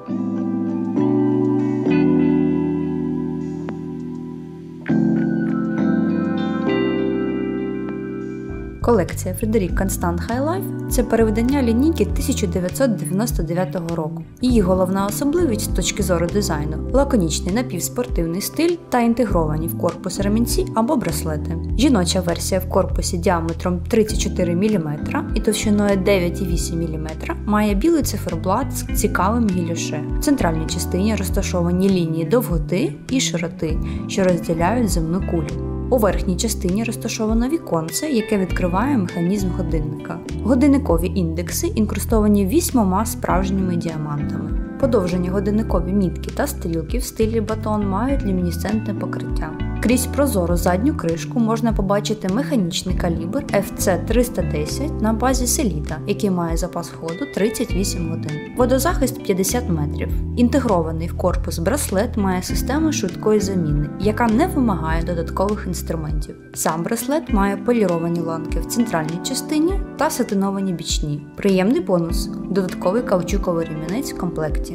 Колекція Frederic Constant High Life – це перевидання лінійки 1999 року. Її головна особливість з точки зору дизайну – лаконічний напівспортивний стиль та інтегровані в корпус ремінці або браслети. Жіноча версія в корпусі діаметром 34 мм і товщиною 9,8 мм має білий циферблат з цікавим гілюше. В центральній частині розташовані лінії довготи і широти, що розділяють земну кулю. У верхній частині розташовано віконце, яке відкриває механізм годинника. Годинникові індекси інкрустовані 8 справжніми діамантами. Подовжені годинникові мітки та стрілки в стилі батон мають люмінесцентне покриття. Крізь прозору задню кришку можна побачити механічний калібр FC310 на базі селіта, який має запас ходу 38 годин. Водозахист 50 метрів. Інтегрований в корпус браслет має систему швидкої заміни, яка не вимагає додаткових інструментів. Сам браслет має поліровані ланки в центральній частині та сатиновані бічні. Приємний бонус – додатковий каучуковий ремінець в комплекті.